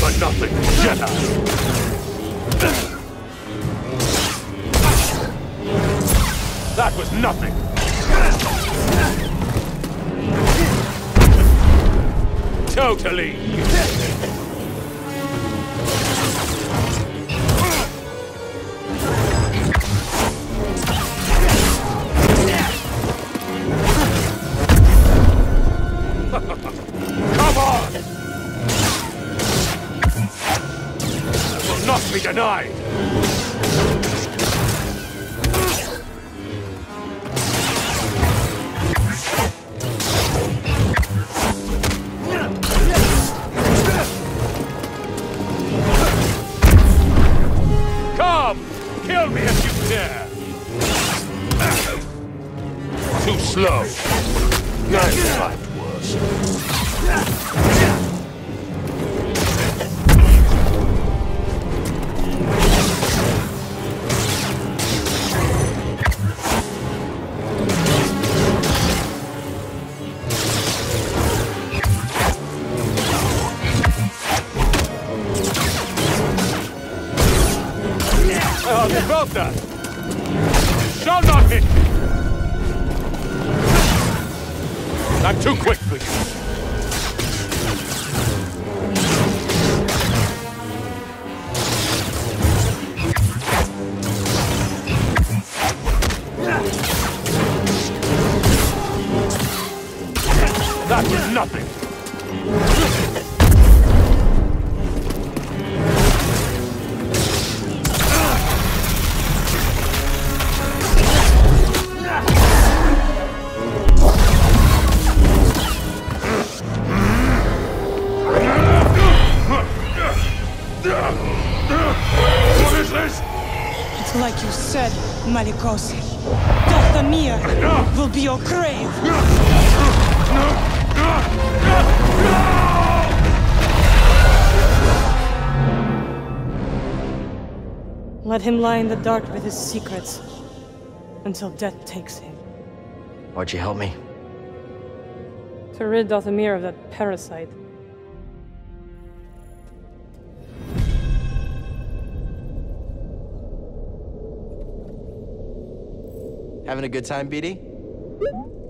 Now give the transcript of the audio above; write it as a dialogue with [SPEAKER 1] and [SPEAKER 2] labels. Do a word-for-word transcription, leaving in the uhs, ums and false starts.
[SPEAKER 1] for nothing, Jedi! That was nothing! Totally! Come on! That will not be denied! Come! Kill me if you dare! Too slow. Nine times worse. Oh, they both done. Shall not hit me. Not too quick for you. That was nothing. What is this?
[SPEAKER 2] It's like you said, Malicos. Dathomir will be your grave. Let him lie in the dark with his secrets until death takes him.
[SPEAKER 3] Why'd you help me?
[SPEAKER 2] To rid Dathomir of that parasite.
[SPEAKER 3] Having a good time, B D?